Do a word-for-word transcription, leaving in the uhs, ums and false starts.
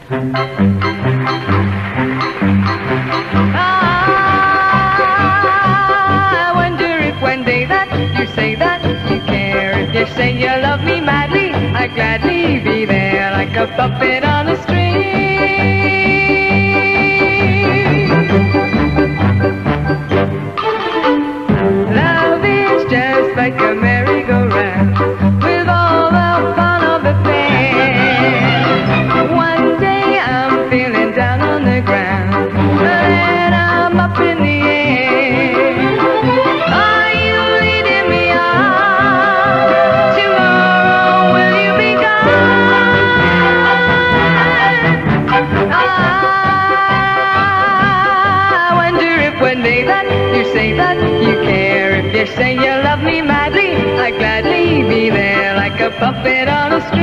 I wonder if one day that you say that you care, if you say you love me madly, I'd gladly be there like a puppet on a string. Love is just like a merry-go-round with all the fun of the fair. One day I'm feeling down on the ground, then I'm up in the air. Are you leading me on? Tomorrow will you be gone? I wonder if one day that you say that you care, if you say you love me madly, I'd gladly be there like a puppet on a string.